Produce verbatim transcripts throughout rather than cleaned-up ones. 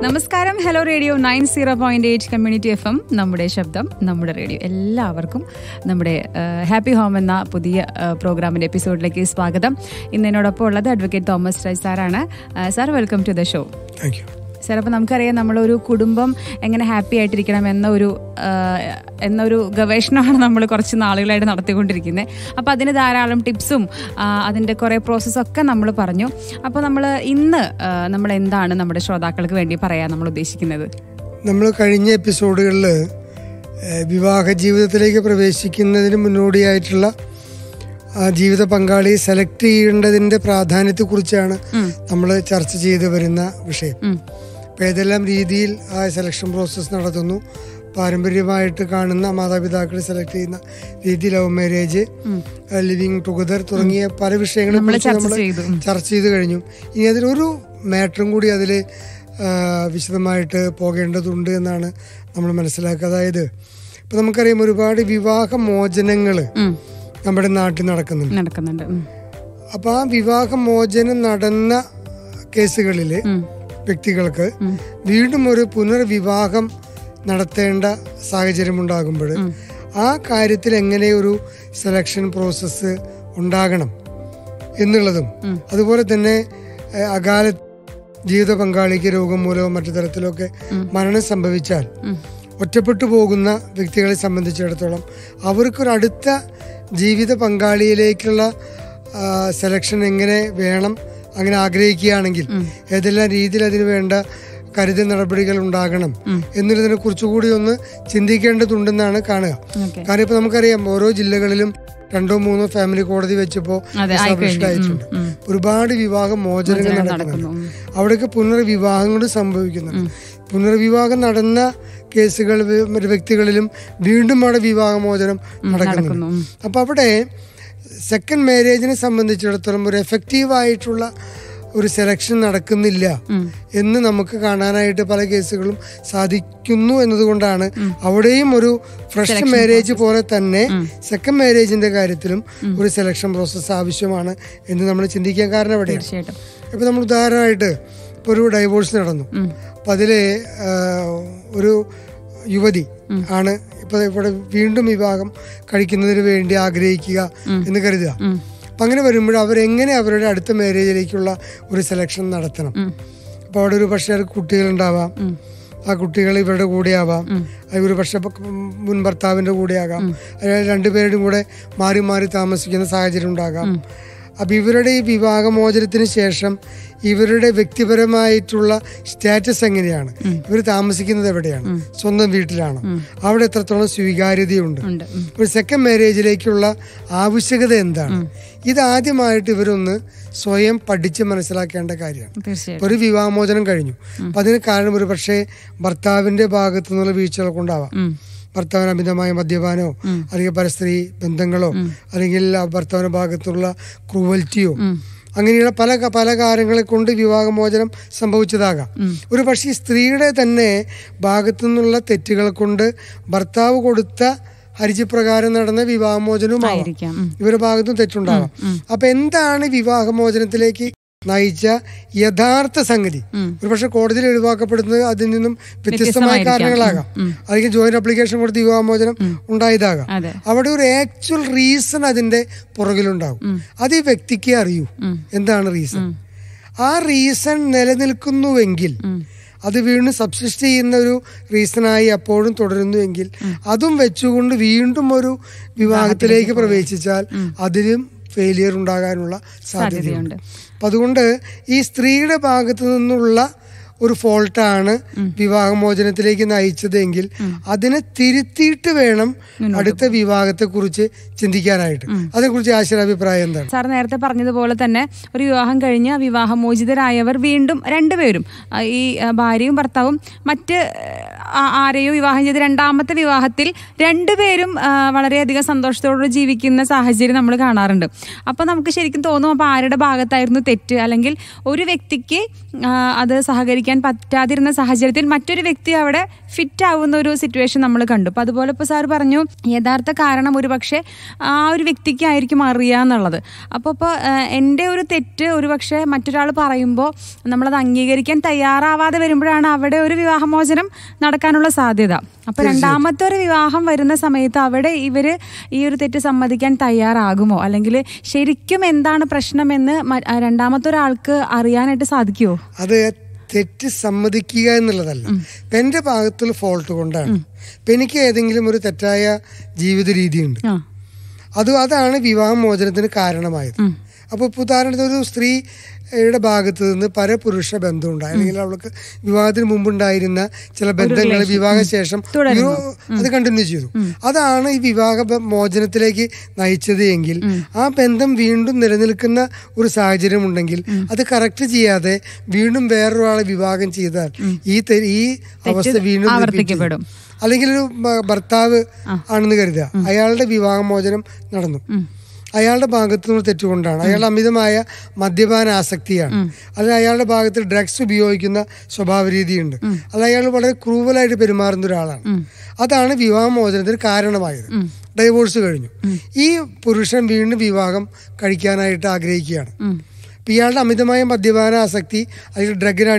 നമസ്കാരം. Hello radio nine zero point eight community F M, നമ്മുടെ ശബ്ദം നമ്മുടെ റേഡിയോ. എല്ലാവർക്കും നമ്മുടെ ഹാപ്പി ഹോം എന്ന പുതിയ പ്രോഗ്രാമിന്റെ എപ്പിസോഡിലേക്ക് സ്വാഗതം. ഇന്ന് എന്നോടൊപ്പം ഉള്ളത് അഡ്വക്കേറ്റ് തോമസ് രാജ് സാറാണ്. Sir, welcome to the show. Thank you sir. അപ്പോൾ നമുക്കറിയാം, നമ്മളൊരു കുടുംബം എങ്ങനെ ഹാപ്പി ആയിട്ടിരിക്കണം എന്നൊരു എന്നൊരു ഗവേഷണമാണ് നമ്മൾ കുറച്ച് നാളുകളായിട്ട് നടത്തിക്കൊണ്ടിരിക്കുന്നത്. അപ്പോൾ അതിന് ധാരാളം ടിപ്സും അതിൻ്റെ കുറേ പ്രോസസ്സൊക്കെ നമ്മൾ പറഞ്ഞു. അപ്പോൾ നമ്മൾ ഇന്ന് നമ്മൾ എന്താണ് നമ്മുടെ ശ്രോതാക്കൾക്ക് വേണ്ടി പറയാൻ നമ്മൾ ഉദ്ദേശിക്കുന്നത്? നമ്മൾ കഴിഞ്ഞ എപ്പിസോഡുകളിൽ വിവാഹ ജീവിതത്തിലേക്ക് പ്രവേശിക്കുന്നതിന് മുന്നോടിയായിട്ടുള്ള ജീവിത പങ്കാളിയെ സെലക്ട് ചെയ്യേണ്ടതിൻ്റെ പ്രാധാന്യത്തെക്കുറിച്ചാണ് നമ്മൾ ചർച്ച ചെയ്ത് വരുന്ന വിഷയം. അപ്പോൾ ഏതെല്ലാം രീതിയിൽ ആ സെലക്ഷൻ പ്രോസസ്സ് നടത്തുന്നു, പാരമ്പര്യമായിട്ട് കാണുന്ന മാതാപിതാക്കൾ സെലക്ട് ചെയ്യുന്ന രീതി, ലവ് മാരേജ്, ലിവിങ് ടുഗദർ തുടങ്ങിയ പല വിഷയങ്ങളും നമ്മൾ ചർച്ച ചെയ്ത് കഴിഞ്ഞു. ഇനി അതിലൊരു മാറ്ററും കൂടി അതിൽ വിശദമായിട്ട് പോകേണ്ടതുണ്ട് എന്നാണ് നമ്മൾ മനസ്സിലാക്കുക. അതായത് ഇപ്പം നമുക്കറിയാം, ഒരുപാട് വിവാഹ മോചനങ്ങൾ നമ്മുടെ നാട്ടിൽ നടക്കുന്നുണ്ട് നടക്കുന്നുണ്ട് അപ്പോൾ ആ വിവാഹമോചനം നടന്ന കേസുകളിൽ വ്യക്തികൾക്ക് വീണ്ടും ഒരു പുനർവിവാഹം നടത്തേണ്ട സാഹചര്യം ഉണ്ടാകുമ്പോൾ ആ കാര്യത്തിൽ എങ്ങനെ ഒരു സെലക്ഷൻ പ്രോസസ്സ് ഉണ്ടാകണം എന്നുള്ളതും, അതുപോലെ തന്നെ അകാല ജീവിത പങ്കാളിക്ക് രോഗം മൂലമോ മറ്റു തരത്തിലൊക്കെ മരണം സംഭവിച്ചാൽ ഒറ്റപ്പെട്ടു പോകുന്ന വ്യക്തികളെ സംബന്ധിച്ചിടത്തോളം അവർക്കൊരടുത്ത ജീവിത പങ്കാളിയിലേക്കുള്ള സെലക്ഷൻ എങ്ങനെ വേണം, അങ്ങനെ ആഗ്രഹിക്കുകയാണെങ്കിൽ ഏതെല്ലാം രീതിയിൽ അതിന് വേണ്ട കരുതൽ നടപടികൾ ഉണ്ടാകണം എന്നുള്ളതിനെ കുറിച്ചുകൂടി ഒന്ന് ചിന്തിക്കേണ്ടതുണ്ടെന്നാണ് കാണുക. കാരണം ഇപ്പൊ നമുക്കറിയാം, ഓരോ ജില്ലകളിലും രണ്ടോ മൂന്നോ ഫാമിലി കോടതി വെച്ചപ്പോ എസ്റ്റാബ്ലിഷ്ഡ് ആയിട്ടുണ്ട്. ഒരുപാട് വിവാഹ മോചനങ്ങൾ നടക്കുന്നുണ്ട്. അവിടെയൊക്കെ പുനർവിവാഹങ്ങൾ സംഭവിക്കുന്നുണ്ട്. പുനർവിവാഹം നടന്ന കേസുകൾ വ്യക്തികളിലും വീണ്ടും അവിടെ വിവാഹമോചനം നടക്കുന്നുണ്ട്. അപ്പൊ അവിടെ സെക്കൻഡ് മാരേജിനെ സംബന്ധിച്ചിടത്തോളം ഒരു എഫക്റ്റീവായിട്ടുള്ള ഒരു സെലക്ഷൻ നടക്കുന്നില്ല എന്ന് നമുക്ക് കാണാനായിട്ട് പല കേസുകളും സാധിക്കുന്നു എന്നതുകൊണ്ടാണ് അവിടെയും ഒരു ഫ്രഷ് മാരേജ് പോലെ തന്നെ സെക്കൻഡ് മാരേജിന്റെ കാര്യത്തിലും ഒരു സെലക്ഷൻ പ്രോസസ്സ് ആവശ്യമാണ് എന്ന് നമ്മൾ ചിന്തിക്കാൻ കാരണം എവിടെയാണ്. ഇപ്പൊ നമ്മൾ ഉദാഹരണമായിട്ട് ഇപ്പൊ ഒരു ഡൈവോഴ്സ് നടന്നു. അപ്പൊ അതില് ഒരു യുവതി ആണ് ഇപ്പൊ ഇവിടെ വീണ്ടും വിവാഹം കഴിക്കുന്നതിന് വേണ്ടി ആഗ്രഹിക്കുക എന്ന് കരുതുക. അപ്പൊ അങ്ങനെ വരുമ്പോൾ അവരെങ്ങനെ അവരുടെ അടുത്ത മാരേജിലേക്കുള്ള ഒരു സെലക്ഷൻ നടത്തണം. അപ്പൊ അവിടെ ഒരു പക്ഷേ കുട്ടികളുണ്ടാവാം, ആ കുട്ടികൾ ഇവരുടെ കൂടെ ആവാം, ഒരു പക്ഷെ മുൻ ഭർത്താവിന്റെ കൂടെ ആകാം, രണ്ടുപേരുടെയും കൂടെ മാറി മാറി താമസിക്കുന്ന സാഹചര്യം ഉണ്ടാകാം. അപ്പൊ ഇവരുടെ ഈ വിവാഹമോചനത്തിന് ശേഷം ഇവരുടെ വ്യക്തിപരമായിട്ടുള്ള സ്റ്റാറ്റസ് എങ്ങനെയാണ്, ഇവർ താമസിക്കുന്നത് എവിടെയാണ്, സ്വന്തം വീട്ടിലാണ്, അവിടെ എത്രത്തോളം സ്വീകാര്യതയുണ്ട്, ഒരു സെക്കൻഡ് മാരേജിലേക്കുള്ള ആവശ്യകത എന്താണ്, ഇതാദ്യമായിട്ട് ഇവരൊന്ന് സ്വയം പഠിച്ച് മനസ്സിലാക്കേണ്ട കാര്യമാണ്. ഒരു വിവാഹമോചനം കഴിഞ്ഞു, അപ്പൊ അതിന് കാരണം ഒരു പക്ഷേ ഭർത്താവിന്റെ ഭാഗത്തു നിന്നുള്ള വീഴ്ചകൾ കൊണ്ടാവാം. ഭർത്താവിന് അമിതമായ മദ്യപാനോ അല്ലെങ്കിൽ പരസ്ത്രീ ബന്ധങ്ങളോ അല്ലെങ്കിൽ ഭർത്താവിന്റെ ഭാഗത്തുള്ള ക്രൂവൽറ്റിയോ അങ്ങനെയുള്ള പല പല കാര്യങ്ങളെ കൊണ്ട് വിവാഹമോചനം സംഭവിച്ചതാകാം. ഒരു പക്ഷേ സ്ത്രീയുടെ തന്നെ ഭാഗത്തു നിന്നുള്ള തെറ്റുകൾ കൊണ്ട് ഭർത്താവ് കൊടുത്ത ഹർജിപ്രകാരം നടന്ന വിവാഹമോചനവും ആയിരിക്കാം, ഇവരുടെ ഭാഗത്തും തെറ്റുണ്ടാവാം. അപ്പൊ എന്താണ് വിവാഹമോചനത്തിലേക്ക് നയിച്ച യഥാർത്ഥ സംഗതി? ഒരു പക്ഷെ കോടതിയിൽ ഒഴിവാക്കപ്പെടുന്നത് അതിൽ നിന്നും വ്യത്യസ്തമായ കാരണങ്ങളാകാം. അല്ലെങ്കിൽ ജോയിന്റ് അപ്ലിക്കേഷൻ കൊടുത്ത് വിവാഹമോചനം ഉണ്ടായതാകാം. അവിടെ ഒരു ആക്ച്വൽ റീസൺ അതിന്റെ പുറകിലുണ്ടാകും. അത് ഈ വ്യക്തിക്ക് അറിയൂ എന്താണ് റീസൺ. ആ റീസൺ നിലനിൽക്കുന്നുവെങ്കിൽ, അത് വീണ്ടും സബ്സിസ്റ്റ് ചെയ്യുന്ന ഒരു റീസണായി അപ്പോഴും തുടരുന്നുവെങ്കിൽ, അതും വെച്ചുകൊണ്ട് വീണ്ടും ഒരു വിവാഹത്തിലേക്ക് പ്രവേശിച്ചാൽ അതിലും ഫെയിലിയർ ഉണ്ടാകാനുള്ള സാധ്യതയുണ്ട്. അപ്പം അതുകൊണ്ട് ഈ സ്ത്രീയുടെ ഭാഗത്തു നിന്നുള്ള ഒരു ഫോൾട്ടാണ് വിവാഹമോചനത്തിലേക്ക് നയിച്ചതെങ്കിൽ അതിനെ തിരുത്തിയിട്ട് വേണം അടുത്ത വിവാഹത്തെ കുറിച്ച് ചിന്തിക്കാനായിട്ട്. അതേക്കുറിച്ച് ആശയുടെ അഭിപ്രായം എന്താണ്? സാർ നേരത്തെ പറഞ്ഞതുപോലെ തന്നെ ഒരു വിവാഹം കഴിഞ്ഞ് വിവാഹമോചിതരായവർ വീണ്ടും രണ്ടുപേരും, ഈ ഭാര്യയും ഭർത്താവും മറ്റ് ആരെയോ വിവാഹം ചെയ്ത് രണ്ടാമത്തെ വിവാഹത്തിൽ രണ്ടുപേരും വളരെയധികം സന്തോഷത്തോടെ ജീവിക്കുന്ന സാഹചര്യം നമ്മൾ കാണാറുണ്ട്. അപ്പോൾ നമുക്ക് ശരിക്കും തോന്നും, അപ്പോൾ ആരുടെ ഭാഗത്തായിരുന്നു തെറ്റ്, അല്ലെങ്കിൽ ഒരു വ്യക്തിക്ക് അത് സഹകരിക്കാൻ സമ്മതിക്കാൻ പറ്റാതിരുന്ന സാഹചര്യത്തിൽ മറ്റൊരു വ്യക്തി അവിടെ ഫിറ്റ് ആവുന്ന ഒരു സിറ്റുവേഷൻ നമ്മൾ കണ്ടു. അപ്പം അതുപോലെ ഇപ്പോൾ സാർ പറഞ്ഞു യഥാർത്ഥ കാരണം ഒരു പക്ഷേ ആ ഒരു വ്യക്തിക്കായിരിക്കും അറിയാന്നുള്ളത്. അപ്പോൾ ഇപ്പോൾ എൻ്റെ ഒരു തെറ്റ് ഒരു പക്ഷേ മറ്റൊരാൾ പറയുമ്പോൾ നമ്മളത് അംഗീകരിക്കാൻ തയ്യാറാവാതെ വരുമ്പോഴാണ് അവിടെ ഒരു വിവാഹമോചനം നടക്കാനുള്ള സാധ്യത. അപ്പൊ രണ്ടാമത്തെ ഒരു വിവാഹം വരുന്ന സമയത്ത് അവിടെ ഇവര് ഈ ഒരു തെറ്റ് സമ്മതിക്കാൻ തയ്യാറാകുമോ, അല്ലെങ്കിൽ ശരിക്കും എന്താണ് പ്രശ്നമെന്ന് രണ്ടാമത്തെ ഒരാൾക്ക് അറിയാനായിട്ട് സാധിക്കുമോ? അത് തെറ്റ് സമ്മതിക്കുക എന്നുള്ളതല്ല, എന്റെ ഭാഗത്തുള്ള ഫോൾട്ട് കൊണ്ടാണ്. ഇപ്പൊ എനിക്ക് ഏതെങ്കിലും ഒരു തെറ്റായ ജീവിത രീതിയുണ്ട്, അത് അതാണ് വിവാഹമോചനത്തിന് കാരണമായത്. അപ്പൊ ഉദാഹരണത്തിന് ഒരു സ്ത്രീയുടെ ഭാഗത്ത് നിന്ന് പരപുരുഷ ബന്ധമുണ്ടായി, അല്ലെങ്കിൽ അവൾക്ക് വിവാഹത്തിന് മുമ്പുണ്ടായിരുന്ന ചില ബന്ധങ്ങൾ വിവാഹശേഷം അത് കണ്ടിന്യൂ ചെയ്തു, അതാണ് ഈ വിവാഹ മോചനത്തിലേക്ക് നയിച്ചത് എങ്കിൽ ആ ബന്ധം വീണ്ടും നിലനിൽക്കുന്ന ഒരു സാഹചര്യം ഉണ്ടെങ്കിൽ അത് കറക്റ്റ് ചെയ്യാതെ വീണ്ടും വേറൊരാളെ വിവാഹം ചെയ്താൽ ഈ ഈ അവസ്ഥ വീണ്ടും ആവർത്തിക്കപ്പെടും. അല്ലെങ്കിൽ ഒരു ഭർത്താവ് ആണെന്ന് കരുതുക, അയാളുടെ വിവാഹമോചനം നടന്നു, അയാളുടെ ഭാഗത്തു നിന്ന് തെറ്റുകൊണ്ടാണ്, അയാളുടെ അമിതമായ മദ്യപാന ആസക്തിയാണ്, അല്ലെങ്കിൽ അയാളുടെ ഭാഗത്ത് ഡ്രഗ്സ് ഉപയോഗിക്കുന്ന സ്വഭാവ രീതിയുണ്ട്, അല്ല അയാൾ വളരെ ക്രൂവലായിട്ട് പെരുമാറുന്ന ഒരാളാണ്, അതാണ് വിവാഹമോചനത്തിന് കാരണമായത്. ഡൈവോഴ്സ് കഴിഞ്ഞു, ഈ പുരുഷൻ വീണ്ടും വിവാഹം കഴിക്കാനായിട്ട് ആഗ്രഹിക്കുകയാണ്. ഇപ്പം ഇയാളുടെ അമിതമായ മദ്യപാന ആസക്തി, അല്ലെങ്കിൽ ഡ്രഗിന്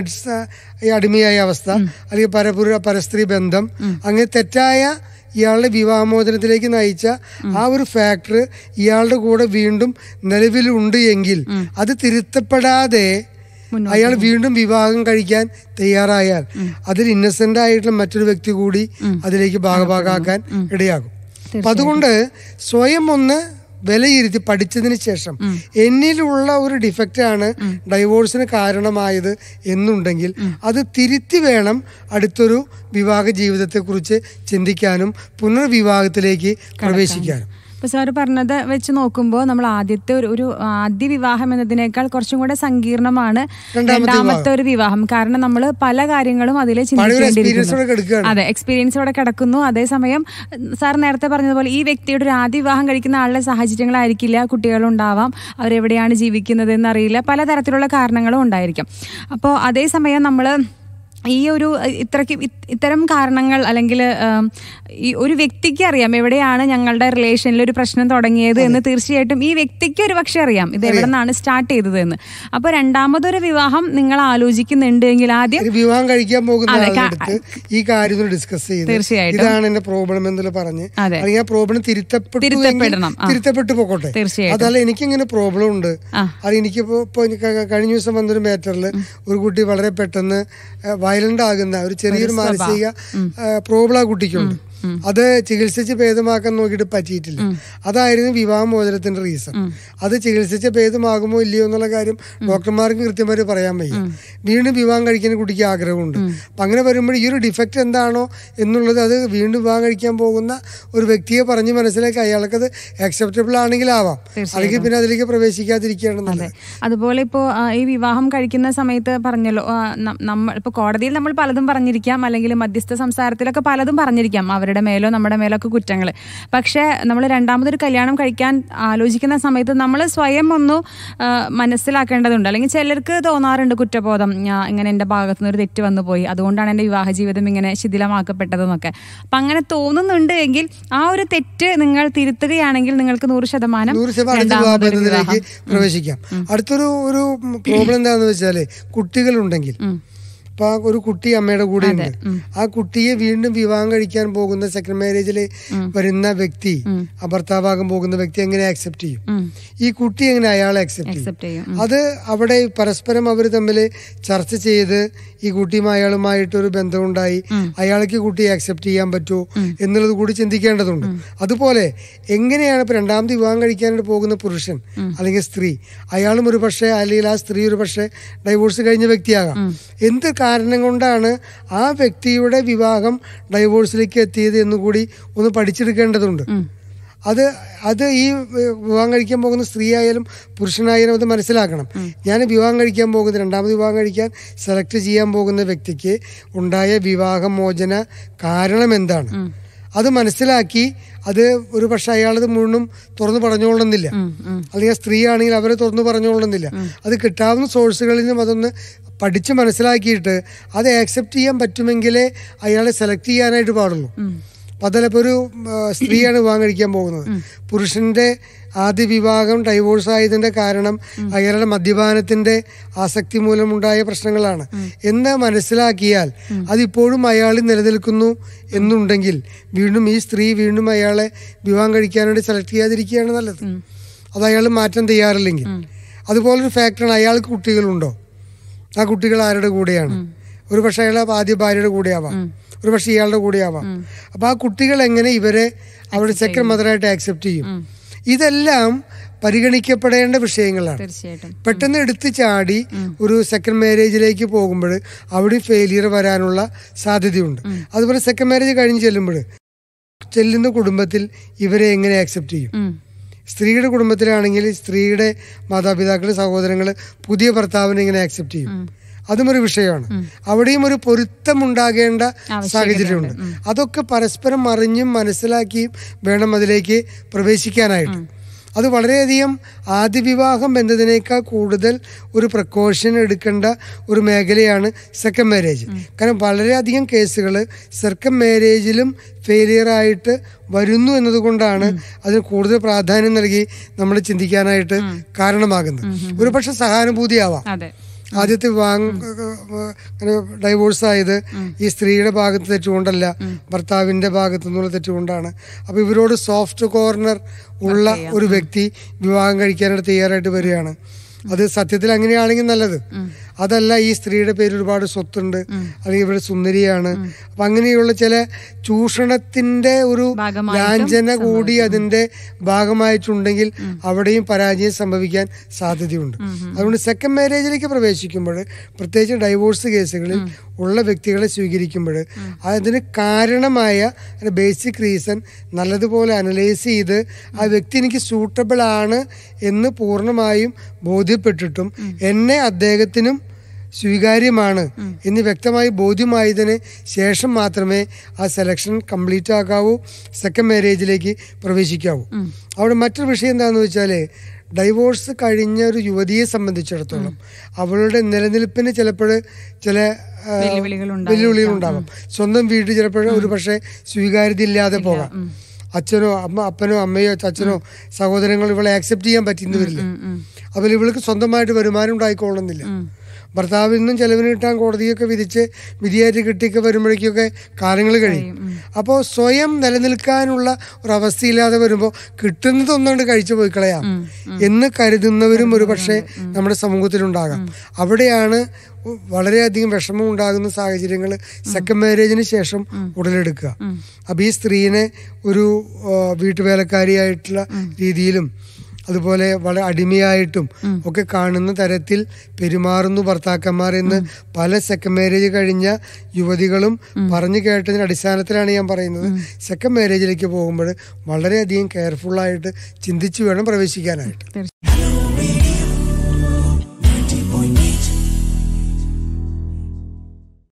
അടിമയായ അവസ്ഥ, അല്ലെങ്കിൽ പരപുര പരസ്ത്രീ ബന്ധം, അങ്ങനെ തെറ്റായ ഇയാളുടെ വിവാഹമോചനത്തിലേക്ക് നയിച്ച ആ ഒരു ഫാക്ടർ ഇയാളുടെ കൂടെ വീണ്ടും നിലവിലുണ്ട് എങ്കിൽ അത് തിരുത്തപ്പെടാതെ അയാൾ വീണ്ടും വിവാഹം കഴിക്കാൻ തയ്യാറായാൽ അതിൽ ഇന്നസെന്റ് ആയിട്ടുള്ള മറ്റൊരു വ്യക്തി കൂടി അതിലേക്ക് ഭാഗഭാഗാക്കാൻ ഇടയാകും. അപ്പൊ അതുകൊണ്ട് സ്വയം ഒന്ന് വിലയിരുത്തി പഠിച്ചതിന് ശേഷം എന്നിലുള്ള ഒരു ഡിഫക്റ്റ് ആണ് ഡൈവോഴ്സിന് കാരണമായത് എന്നുണ്ടെങ്കിൽ അത് തിരുത്തി വേണം അടുത്തൊരു വിവാഹ ജീവിതത്തെ കുറിച്ച് ചിന്തിക്കാനും പുനർവിവാഹത്തിലേക്ക് പ്രവേശിക്കാനും. ഇപ്പൊ സാറ് പറഞ്ഞത് വെച്ച് നോക്കുമ്പോൾ നമ്മൾ ആദ്യത്തെ ഒരു ഒരു ആദ്യ വിവാഹം എന്നതിനേക്കാൾ കുറച്ചും കൂടെ സങ്കീർണമാണ് രണ്ടാമത്തെ ഒരു വിവാഹം. കാരണം നമ്മൾ പല കാര്യങ്ങളും അതിൽ ചിന്തിക്കേണ്ടിയിരിക്കുന്നു. അതെ, എക്സ്പീരിയൻസോടെ കിടക്കുന്നു. അതേസമയം സാർ നേരത്തെ പറഞ്ഞതുപോലെ ഈ വ്യക്തിയുടെ ഒരു ആദ്യ വിവാഹം കഴിക്കുന്ന ആളുടെ സാഹചര്യങ്ങളായിരിക്കില്ല, കുട്ടികളുണ്ടാവാം, അവരെവിടെയാണ് ജീവിക്കുന്നത് എന്നറിയില്ല, പലതരത്തിലുള്ള കാരണങ്ങളും ഉണ്ടായിരിക്കും. അപ്പോൾ അതേസമയം നമ്മൾ ഈ ഒരു ഇത്രയ്ക്ക് ഇത്തരം കാരണങ്ങൾ, അല്ലെങ്കിൽ ഈ ഒരു വ്യക്തിക്ക് അറിയാം എവിടെയാണ് ഞങ്ങളുടെ റിലേഷനിൽ ഒരു പ്രശ്നം തുടങ്ങിയത് എന്ന് തീർച്ചയായിട്ടും ഈ വ്യക്തിക്ക് ഒരു പക്ഷെ അറിയാം ഇത് എവിടെ നിന്നാണ് സ്റ്റാർട്ട് ചെയ്തത് എന്ന്. അപ്പൊ രണ്ടാമതൊരു വിവാഹം നിങ്ങൾ ആലോചിക്കുന്നുണ്ട് എങ്കിൽ ആദ്യം വിവാഹം കഴിക്കാൻ പോകുന്ന ഈ കാര്യം ഡിസ്കസ് ചെയ്ത് തീർച്ചയായിട്ടും ഇതാണ് എന്റെ പ്രോബ്ലം എന്നുള്ള പറഞ്ഞ് അല്ലെങ്കിൽ ആ പ്രോബ്ലം തിരുത്തപ്പെടണം, തിരുത്തപ്പെട്ടു പോകട്ടെ. അതല്ല എനിക്കിങ്ങനെ പ്രോബ്ലം ഉണ്ട്, അത് എനിക്കിപ്പോ ഇപ്പൊ കഴിഞ്ഞ ദിവസം വന്നൊരു മാറ്ററിൽ ഒരു കുട്ടി വളരെ പെട്ടെന്ന് വയലന്റ് ആകുന്ന ഒരു ചെറിയൊരു മാനസിക പ്രോബ്ലം ആ കുട്ടിക്കുണ്ട്. അത് ചികിത്സിച്ച് ഭേദമാക്കാൻ നോക്കിയിട്ട് പറ്റിയിട്ടില്ല. അതായിരുന്നു വിവാഹമോചനത്തിന്റെ റീസൺ. അത് ചികിത്സിച്ച് ഭേദമാകുമോ ഇല്ലയോ എന്നുള്ള കാര്യം ഡോക്ടർമാർക്ക് കൃത്യമായിട്ട് പറയാൻ വയ്യ. വീണ്ടും വിവാഹം കഴിക്കാൻ കുട്ടിക്ക് ആഗ്രഹമുണ്ട്. അപ്പം അങ്ങനെ വരുമ്പോൾ ഈ ഒരു ഡിഫക്റ്റ് എന്താണോ എന്നുള്ളത് അത് വീണ്ടും വിവാഹം കഴിക്കാൻ പോകുന്ന ഒരു വ്യക്തിയെ പറഞ്ഞ് മനസ്സിലാക്കി അയാൾക്കത് അക്സെപ്റ്റബിൾ ആണെങ്കിൽ ആവാം, അല്ലെങ്കിൽ പിന്നെ അതിലേക്ക് പ്രവേശിക്കാതിരിക്കുകയാണെന്നുള്ളത്. അതുപോലെ ഇപ്പോൾ ഈ വിവാഹം കഴിക്കുന്ന സമയത്ത് പറഞ്ഞല്ലോ, നമ്മൾ ഇപ്പോൾ കോടതിയിൽ നമ്മൾ പലതും പറഞ്ഞിരിക്കാം, അല്ലെങ്കിൽ മധ്യസ്ഥ സംസാരത്തിലൊക്കെ പലതും പറഞ്ഞിരിക്കാം അവരുടെ മേലോ നമ്മുടെ മേലോ ഒക്കെ കുറ്റങ്ങൾ. പക്ഷെ നമ്മൾ രണ്ടാമതൊരു കല്യാണം കഴിക്കാൻ ആലോചിക്കുന്ന സമയത്ത് നമ്മൾ സ്വയം ഒന്ന് മനസ്സിലാക്കേണ്ടതുണ്ട്. അല്ലെങ്കിൽ ചിലർക്ക് തോന്നാറുണ്ട് കുറ്റബോധം, ഇങ്ങനെ എൻ്റെ ഭാഗത്തുനിന്ന് ഒരു തെറ്റ് വന്നു പോയി, അതുകൊണ്ടാണ് എൻ്റെ വിവാഹ ജീവിതം ഇങ്ങനെ ശിഥിലമാക്കപ്പെട്ടതെന്നൊക്കെ. അപ്പം അങ്ങനെ തോന്നുന്നുണ്ട് എങ്കിൽ ആ ഒരു തെറ്റ് നിങ്ങൾ തിരുത്തുകയാണെങ്കിൽ നിങ്ങൾക്ക് നൂറ് ശതമാനം പ്രവേശിക്കാം. അടുത്തൊരു ഒരു പ്രോബ്ലം എന്താണെന്ന് വെച്ചാല് കുട്ടികളുണ്ടെങ്കിൽ, ഇപ്പൊ ഒരു കുട്ടി അമ്മയുടെ കൂടെ ഉണ്ട്, ആ കുട്ടിയെ വീണ്ടും വിവാഹം കഴിക്കാൻ പോകുന്ന സെക്കൻഡ് മാരേജിൽ വരുന്ന വ്യക്തി, ആ ഭർത്താവാകാൻ പോകുന്ന വ്യക്തി എങ്ങനെ ആക്സെപ്റ്റ് ചെയ്യും? ഈ കുട്ടി എങ്ങനെ അയാളെ ആക്സെപ്റ്റ് ചെയ്യും? അത് അവിടെ പരസ്പരം അവർ തമ്മിൽ ചർച്ച ചെയ്ത് ഈ കുട്ടിയും അയാളുമായിട്ടൊരു ബന്ധമുണ്ടായി അയാൾക്ക് കുട്ടിയെ ആക്സെപ്റ്റ് ചെയ്യാൻ പറ്റുമോ എന്നുള്ളത് കൂടി ചിന്തിക്കേണ്ടതുണ്ട്. അതുപോലെ എങ്ങനെയാണ് ഇപ്പൊ രണ്ടാമത് വിവാഹം കഴിക്കാനായിട്ട് പോകുന്ന പുരുഷൻ അല്ലെങ്കിൽ സ്ത്രീ, അയാളും ഒരു പക്ഷേ, അല്ലെങ്കിൽ ആ സ്ത്രീ ഒരു പക്ഷേ ഡൈവോഴ്സ് കഴിഞ്ഞ വ്യക്തിയാകാം. എന്ത് കാരണം കൊണ്ടാണ് ആ വ്യക്തിയുടെ വിവാഹം ഡൈവോഴ്സിലേക്ക് എത്തിയത് എന്നുകൂടി ഒന്ന് പഠിച്ചെടുക്കേണ്ടതുണ്ട്. അത് അത് ഈ വിവാഹം കഴിക്കാൻ പോകുന്ന സ്ത്രീ ആയാലും പുരുഷനായാലും അത് മനസ്സിലാക്കണം. ഞാൻ വിവാഹം കഴിക്കാൻ പോകുന്നത്, രണ്ടാമത് വിവാഹം കഴിക്കാൻ സെലക്ട് ചെയ്യാൻ പോകുന്ന വ്യക്തിക്ക് ഉണ്ടായ വിവാഹമോചന കാരണം എന്താണ്? അത് മനസ്സിലാക്കി അത് ഒരു പക്ഷെ അയാളത് മുഴുവനും തുറന്നു പറഞ്ഞുകൊള്ളുന്നില്ല, അല്ലെങ്കിൽ സ്ത്രീ ആണെങ്കിൽ അവരെ തുറന്നു പറഞ്ഞുകൊള്ളുന്നില്ല. അത് കിട്ടാവുന്ന സോഴ്സുകളിൽ നിന്നും അതൊന്ന് പഠിച്ച് മനസ്സിലാക്കിയിട്ട് അത് ആക്സെപ്റ്റ് ചെയ്യാൻ പറ്റുമെങ്കിലേ അയാളെ സെലക്ട് ചെയ്യാനായിട്ട് പാടുള്ളൂ. അപ്പം അതിലിപ്പോൾ ഒരു സ്ത്രീയാണ് വിവാഹം കഴിക്കാൻ പോകുന്നത്, പുരുഷന്റെ ആദ്യ വിവാഹം ഡൈവോഴ്സ് ആയതിന്റെ കാരണം അയാളുടെ മദ്യപാനത്തിന്റെ ആസക്തി മൂലമുണ്ടായ പ്രശ്നങ്ങളാണ് എന്ന് മനസ്സിലാക്കിയാൽ അതിപ്പോഴും അയാളിൽ നിലനിൽക്കുന്നു എന്നുണ്ടെങ്കിൽ വീണ്ടും ഈ സ്ത്രീ വീണ്ടും അയാളെ വിവാഹം കഴിക്കാനായിട്ട് സെലക്ട് ചെയ്യാതിരിക്കുകയാണ് നല്ലത്. അത് അയാൾ മാറ്റാൻ തയ്യാറില്ലെങ്കിൽ. അതുപോലൊരു ഫാക്ടറാണ് അയാൾക്ക് കുട്ടികളുണ്ടോ, ആ കുട്ടികൾ ആരുടെ കൂടെയാണ്. ഒരു പക്ഷെ അയാളെ ആദ്യ ഭാര്യയുടെ കൂടെ ആവാം, ഒരു പക്ഷെ ഇയാളുടെ കൂടെ ആവാം. അപ്പൊ ആ കുട്ടികൾ എങ്ങനെ ഇവരെ അവരുടെ സെക്കൻഡ് മദറായിട്ട് ആക്സെപ്റ്റ് ചെയ്യും? ഇതെല്ലാം പരിഗണിക്കപ്പെടേണ്ട വിഷയങ്ങളാണ്. പെട്ടെന്ന് എടുത്തു ചാടി ഒരു സെക്കൻഡ് മാരേജിലേക്ക് പോകുമ്പോൾ അവിടെ ഫെയിലിയർ വരാനുള്ള സാധ്യതയുണ്ട്. അതുപോലെ സെക്കൻഡ് മാരേജ് കഴിഞ്ഞ് ചെല്ലുമ്പോൾ ചെല്ലുന്ന കുടുംബത്തിൽ ഇവരെ എങ്ങനെ ആക്സെപ്റ്റ് ചെയ്യും? സ്ത്രീയുടെ കുടുംബത്തിലാണെങ്കിൽ സ്ത്രീയുടെ മാതാപിതാക്കൾ, സഹോദരങ്ങൾ പുതിയ ഭർത്താവിനെ എങ്ങനെ ആക്സെപ്റ്റ് ചെയ്യും? അതും ഒരു വിഷയമാണ്. അവിടെയും ഒരു പൊരുത്തമുണ്ടാകേണ്ട സാഹചര്യമുണ്ട്. അതൊക്കെ പരസ്പരം അറിഞ്ഞും മനസ്സിലാക്കിയും വേണം അതിലേക്ക് പ്രവേശിക്കാനായിട്ട്. അത് വളരെയധികം ആദ്യ വിവാഹം എന്നതിനേക്കാൾ കൂടുതൽ ഒരു പ്രിക്കോഷൻ എടുക്കേണ്ട ഒരു മേഖലയാണ് സെക്കൻഡ് മാരേജ്. കാരണം വളരെയധികം കേസുകൾ സെക്കൻഡ് മാരേജിലും ഫെയിലിയർ ആയിട്ട് വരുന്നു എന്നതുകൊണ്ടാണ് അതിന് കൂടുതൽ പ്രാധാന്യം നൽകി നമ്മൾ ചിന്തിക്കാനായിട്ട് കാരണമാകുന്നത്. ഒരു പക്ഷെ സഹാനുഭൂതിയാവാം. ആദ്യത്തെ വിവാഹം ഡൈവോഴ്സ് ആയത് ഈ സ്ത്രീയുടെ ഭാഗത്ത് തെറ്റുകൊണ്ടല്ല, ഭർത്താവിന്റെ ഭാഗത്തു നിന്നുള്ള തെറ്റുകൊണ്ടാണ്. അപ്പൊ ഇവരോട് സോഫ്റ്റ് കോർണർ ഉള്ള ഒരു വ്യക്തി വിവാഹം കഴിക്കാനായിട്ട് തയ്യാറായിട്ട് വരികയാണ്. അത് സത്യത്തിൽ അങ്ങനെയാണെങ്കിൽ നല്ലത്. അതല്ല ഈ സ്ത്രീയുടെ പേര് ഒരുപാട് സ്വത്തുണ്ട്, അല്ലെങ്കിൽ ഇവരുടെ സുന്ദരിയാണ്, അപ്പൊ അങ്ങനെയുള്ള ചില ചൂഷണത്തിന്റെ ഒരു ലാഞ്ചന കൂടി അതിന്റെ ഭാഗമായിട്ടുണ്ടെങ്കിൽ അവിടെയും പരാജയം സംഭവിക്കാൻ സാധ്യതയുണ്ട്. അതുകൊണ്ട് സെക്കൻഡ് മാരേജിലേക്ക് പ്രവേശിക്കുമ്പോൾ, പ്രത്യേകിച്ച് ഡൈവോഴ്സ് കേസുകളിൽ ഉള്ള വ്യക്തികളെ സ്വീകരിക്കുമ്പോൾ അതിന് കാരണമായ ബേസിക് റീസൺ നല്ലതുപോലെ അനലൈസ് ചെയ്ത് ആ വ്യക്തി എനിക്ക് സൂട്ടബിൾ ആണ് എന്ന് പൂർണ്ണമായും ബോധ്യപ്പെട്ടിട്ടും എന്നെ അദ്ദേഹത്തിനും സ്വീകാര്യമാണ് എന്ന് വ്യക്തമായി ബോധ്യമായതിന് ശേഷം മാത്രമേ ആ സെലക്ഷൻ കംപ്ലീറ്റ് ആക്കാവൂ, സെക്കൻഡ് മാരേജിലേക്ക് പ്രവേശിക്കാവൂ. അവിടെ മറ്റൊരു വിഷയം എന്താണെന്ന് വെച്ചാൽ, ഡൈവോഴ്സ് കഴിഞ്ഞ ഒരു യുവതിയെ സംബന്ധിച്ചിടത്തോളം അവളുടെ നിലനിൽപ്പിന് ചിലപ്പോൾ ചില വെല്ലുവിളികളുണ്ടാവാം. സ്വന്തം വീട്ടിൽ ചിലപ്പോൾ ഒരു പക്ഷേ സ്വീകാര്യത ഇല്ലാതെ പോകാം. അച്ഛനോ അമ്മ അപ്പനോ അമ്മയോ അച്ഛനോ സഹോദരങ്ങളോ ഇവളെ ആക്സെപ്റ്റ് ചെയ്യാൻ പറ്റുന്ന വരില്ല. അപ്പോൾ ഇവൾക്ക് സ്വന്തമായിട്ട് വരുമാനം ഉണ്ടായിക്കൊള്ളുന്നില്ല. ഭർത്താവിൽ നിന്നും ചെലവിന് കിട്ടാൻ കോടതിയൊക്കെ വിധിച്ച് വിധിയായിട്ട് കിട്ടിയൊക്കെ വരുമ്പോഴേക്കൊക്കെ കാലങ്ങൾ കഴിയും. അപ്പോൾ സ്വയം നിലനിൽക്കാനുള്ള ഒരവസ്ഥയില്ലാതെ വരുമ്പോൾ കിട്ടുന്നതൊന്നുകൊണ്ട് കഴിച്ചു പോയി കളയാം എന്ന് കരുതുന്നവരും ഒരു പക്ഷേ നമ്മുടെ സമൂഹത്തിലുണ്ടാകാം. അവിടെയാണ് വളരെയധികം വിഷമം ഉണ്ടാകുന്ന സാഹചര്യങ്ങൾ സെക്കൻഡ് മാരേജിന് ശേഷം ഉടലെടുക്കുക. അപ്പം ഈ സ്ത്രീനെ ഒരു വീട്ടുവേലക്കാരിയായിട്ടുള്ള രീതിയിലും അതുപോലെ വളരെ അടിമയായിട്ടും ഒക്കെ കാണുന്ന തരത്തിൽ പെരുമാറുന്നു ഭർത്താക്കന്മാർ എന്ന് പല സെക്കൻഡ് മാരേജ് കഴിഞ്ഞ യുവതികളും പറഞ്ഞു കേട്ടതിന്റെ അടിസ്ഥാനത്തിലാണ് ഞാൻ പറയുന്നത്. സെക്കൻഡ് മാരേജിലേക്ക് പോകുമ്പോൾ വളരെയധികം കെയർഫുള്ളായിട്ട് ചിന്തിച്ചു വേണം പ്രവേശിക്കാനായിട്ട്.